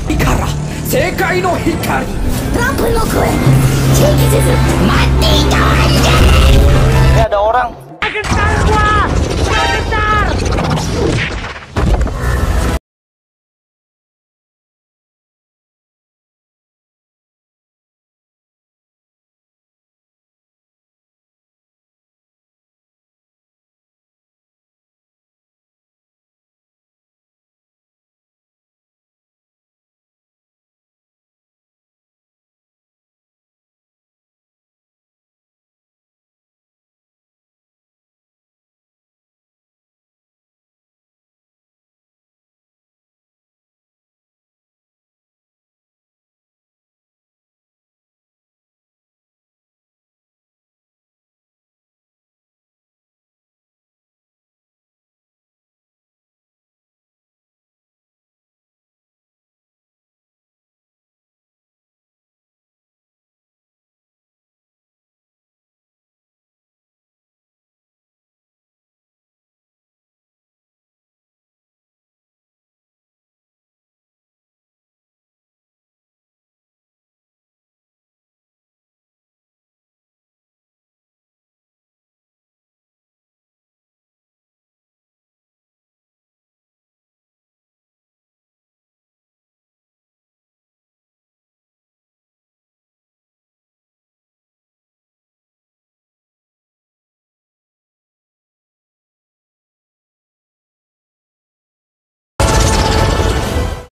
から正解の光。 トランプの声地域せず待っていたわんじゃ。 Ada orang.